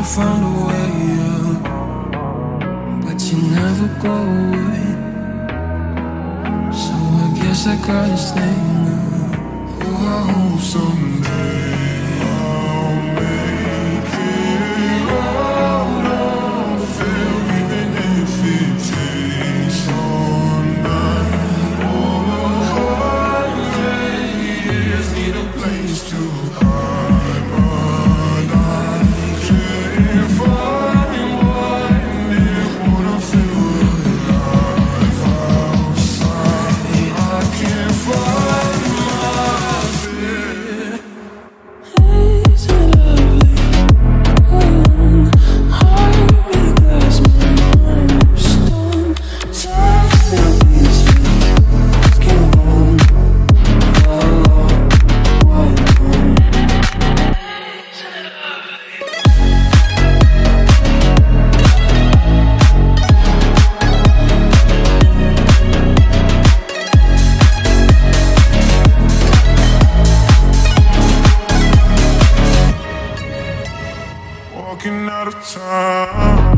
have found a way, yeah, but you never go away. So I guess I gotta stay now. Oh, I hope someday I'll make it out of here, even if it takes all night or a hundred years. Need a place to hide, but I can't find one near. Wanna feel alive outside. I can't find my fear. Isn't it lovely? Heart with a glass, my mind of stone. Tired of these days, skin alone, alone, alone. Isn't it lovely? Walking out of time.